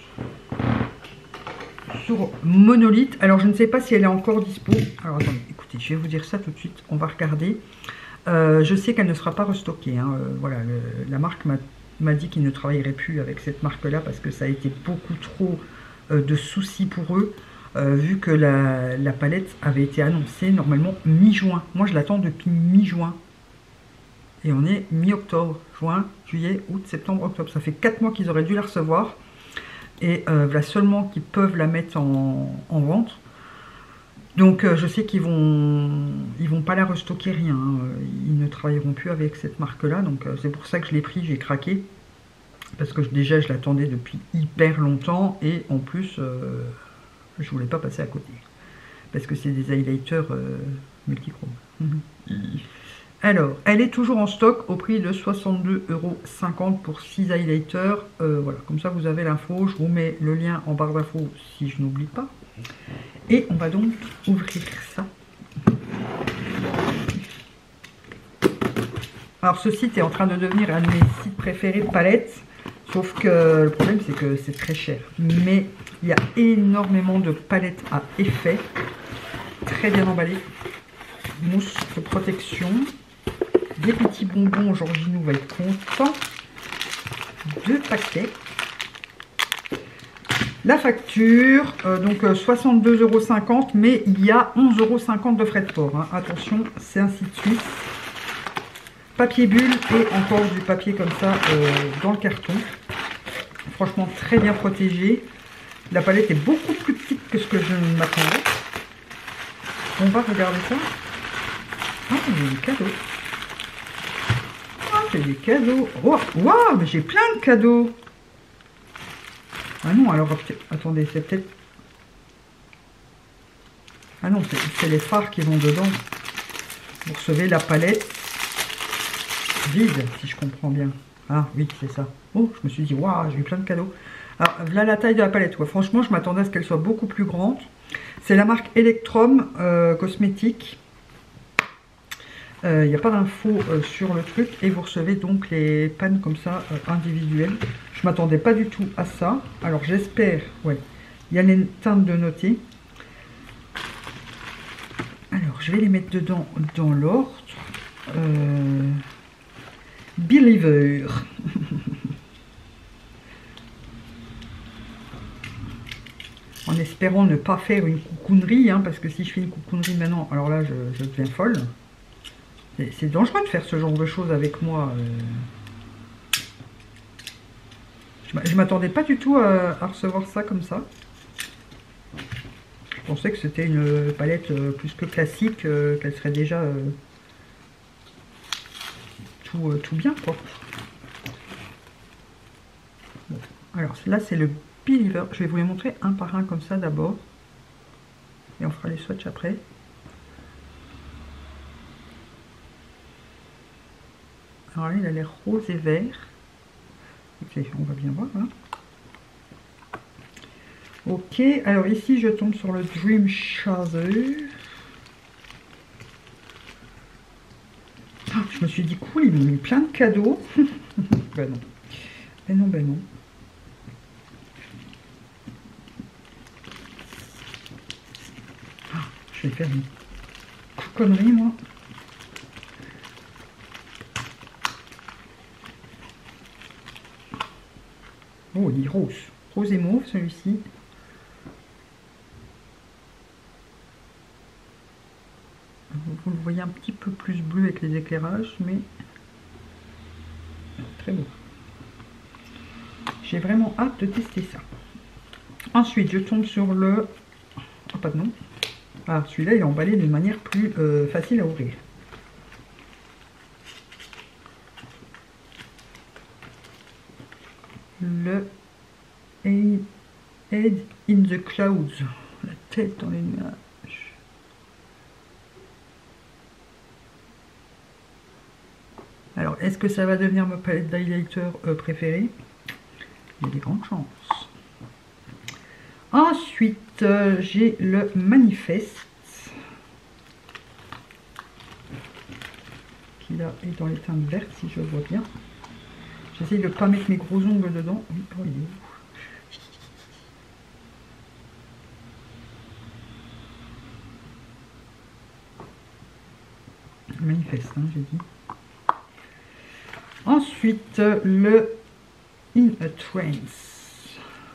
sur Monolith. Alors je ne sais pas si elle est encore dispo. Alors attendez, écoutez, je vais vous dire ça tout de suite. On va regarder. Euh, je sais qu'elle ne sera pas restockée. Hein. Euh, voilà, le, la marque m'a dit qu'ils ne travailleraient plus avec cette marque-là parce que ça a été beaucoup trop euh, de soucis pour eux. Euh, vu que la, la palette avait été annoncée normalement mi-juin. Moi je l'attends depuis mi-juin. Et on est mi-octobre. Juin, juillet, août, septembre, octobre. Ça fait quatre mois qu'ils auraient dû la recevoir. Et euh, voilà seulement qu'ils peuvent la mettre en, en vente. Donc euh, je sais qu'ils vont ils vont pas la restocker rien, hein. Ils ne travailleront plus avec cette marque là, donc euh, c'est pour ça que je l'ai pris, j'ai craqué. Parce que je, déjà je l'attendais depuis hyper longtemps et en plus euh, je voulais pas passer à côté. Parce que c'est des highlighters euh, multichromes. Alors, elle est toujours en stock au prix de soixante-deux euros cinquante pour six highlighters. Euh, voilà, comme ça vous avez l'info. Je vous mets le lien en barre d'infos si je n'oublie pas. Et on va donc ouvrir ça. Alors ce site est en train de devenir un de mes sites préférés de palettes. Sauf que le problème c'est que c'est très cher. Mais il y a énormément de palettes à effet. Très bien emballées. Mousse de protection. Des petits bonbons, Georginou va être content. Deux paquets. La facture, euh, donc euh, soixante-deux euros cinquante, mais il y a onze euros cinquante de frais de port. Hein. Attention, c'est un site suisse. Papier bulle et encore du papier comme ça euh, dans le carton. Franchement, très bien protégé. La palette est beaucoup plus petite que ce que je m'attendais. On va regarder ça. Ah, il y a des cadeaux. Ah, j'ai des cadeaux. Waouh, wow, mais j'ai plein de cadeaux. Ah non, alors, attendez, c'est peut-être... Ah non, c'est les fards qui vont dedans. Vous recevez la palette vide, si je comprends bien. Ah oui, c'est ça. Oh, je me suis dit, waouh, j'ai eu plein de cadeaux. Alors, voilà la taille de la palette. Ouais. Franchement, je m'attendais à ce qu'elle soit beaucoup plus grande. C'est la marque Electrum euh, Cosmétique. Il euh, n'y a pas d'infos euh, sur le truc. Et vous recevez donc les pannes comme ça, euh, individuelles. Je m'attendais pas du tout à ça. Alors, j'espère... Ouais, il y a les teintes de noter. Alors, je vais les mettre dedans dans l'ordre. Euh... Believer. En espérant ne pas faire une coucounerie, hein, parce que si je fais une coucounerie maintenant, alors là, je, je deviens folle. C'est dangereux de faire ce genre de choses avec moi. Euh... Je m'attendais pas du tout à, à recevoir ça comme ça. Je pensais que c'était une palette euh, plus que classique, euh, qu'elle serait déjà euh, tout, euh, tout bien, quoi. Bon. Alors là, c'est le Believer. Je vais vous les montrer un par un comme ça d'abord. Et on fera les swatchs après. Alors là, il a l'air rose et vert. Ok, on va bien voir. Hein. Ok, alors ici, je tombe sur le Dream Chaser. Ah, je me suis dit, cool, ils m'ont mis plein de cadeaux. Ben non. Ben non, ben non. Ah, je vais faire une connerie, moi. Oh, il est rose. Rose et mauve, celui-ci. Vous le voyez un petit peu plus bleu avec les éclairages, mais très beau. J'ai vraiment hâte de tester ça. Ensuite, je tombe sur le... Oh, pas de nom. Ah, celui-là, il est emballé d'une manière plus euh, facile à ouvrir. Le Head in the Clouds. La tête dans les nuages. Alors, est-ce que ça va devenir ma palette d'highlighter euh, préférée? Il y a des grandes chances. Ensuite, euh, j'ai le Manifeste. Qui là est dans les teintes vertes, si je vois bien. J'essaye de ne pas mettre mes gros ongles dedans. Oui, oh, il est où? Manifeste, hein, j'ai dit. Ensuite, le In a Trance.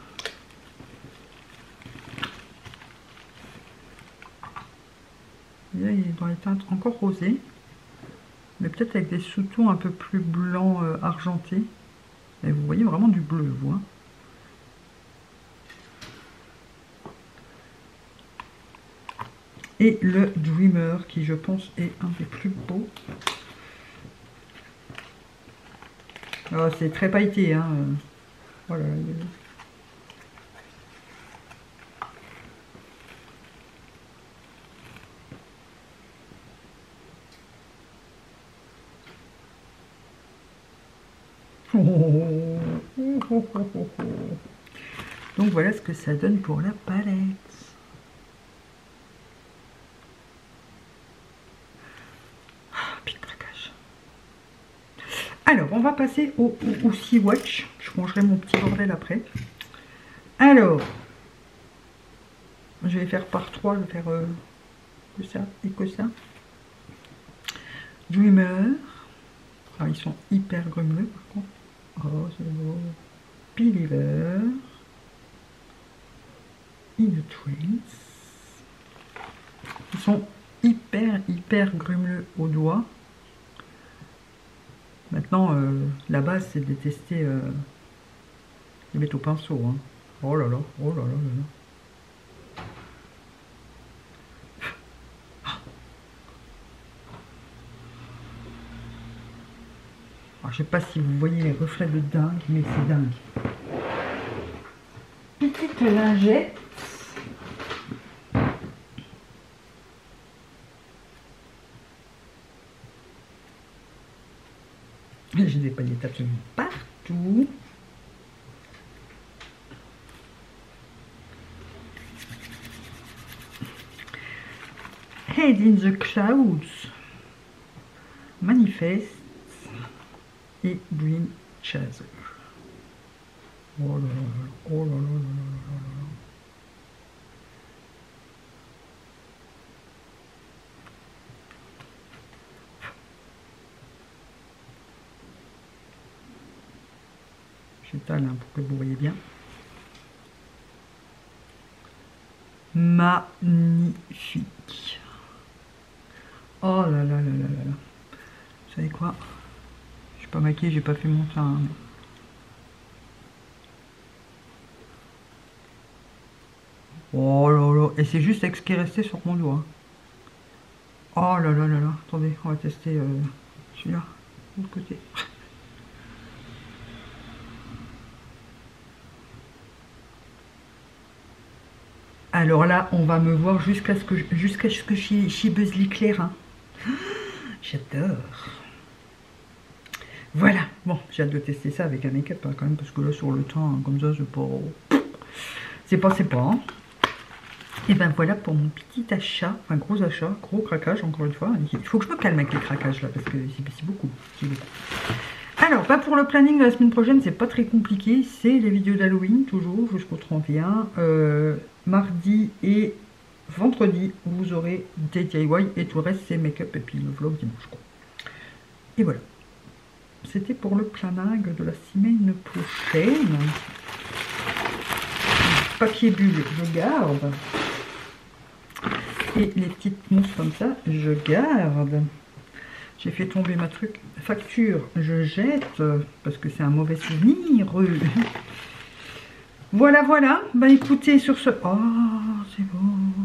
Là, il est dans les teintes encore rosées, mais peut-être avec des sous-tons un peu plus blancs euh, argentés. Et vous voyez vraiment du bleu, vous. Hein. et le Dreamer qui je pense est un des plus beaux. Oh, c'est très pailleté, hein. Voilà. Oh, oh, oh, oh, oh, oh. Donc voilà ce que ça donne pour la palette. Ah, puis de craquage. Alors, on va passer au, au, au Sea-Watch. Je rangerai mon petit bordel après. Alors, je vais faire par trois, je vais faire euh, que ça et que ça. Dreamer. Ah, ils sont hyper grumeleux par contre. Oh, c'est beau. Believer. In a Trance. Ils sont hyper, hyper grumeleux au doigt. Maintenant, euh, la base, c'est de tester euh, les mettre au pinceau. Hein. Oh là là, oh là là là là. Alors, je sais pas si vous voyez les reflets de dingue, mais c'est dingue. Petite lingette. J'ai des paillettes absolument partout. Head in the Clouds, Manifest et Dream Chaser. Oh là là là, oh là là là là là là. J'étale hein, pour que vous voyez bien. Magnifique. Oh là là là là là là. Vous savez quoi? Je suis pas maquillée, j'ai pas fait mon teint. Oh là là. Et c'est juste ce qui est resté sur mon doigt. Oh là là là là. Attendez, on va tester euh, celui-là. De l'autre côté. Alors là, on va me voir jusqu'à ce que jusqu'à ce que je suis buzz l'éclair. Hein. J'adore. Voilà. Bon, j'ai hâte de tester ça avec un make-up hein, quand même, parce que là, sur le teint, hein, comme ça, c'est pas... C'est pas, c'est pas. Hein. Et ben voilà pour mon petit achat, enfin gros achat, gros craquage encore une fois. Il faut que je me calme avec les craquages là, parce que c'est beaucoup, beaucoup. Alors, bah pour le planning de la semaine prochaine, c'est pas très compliqué. C'est les vidéos d'Halloween, toujours, jusqu'au trente et un. Euh, mardi et vendredi, vous aurez des D I Y et tout le reste, c'est make-up et puis le vlog dimanche. Quoi. Et voilà. C'était pour le planning de la semaine prochaine. Papier bulle, je garde. Et les petites mousses comme ça, je garde. J'ai fait tomber ma truc. Facture, je jette parce que c'est un mauvais souvenir. Voilà, voilà. Bah écoutez, sur ce... Oh, c'est beau.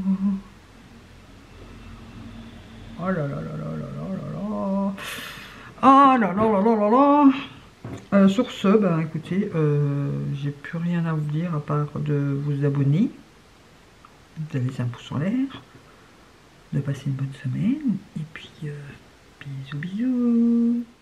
Oh là là là là là là là là. Oh là là là là là là. Euh, sur ce, bah écoutez, euh, j'ai plus rien à vous dire à part de vous abonner, de laisser un pouce en l'air, de passer une bonne semaine, et puis euh, bisous bisous.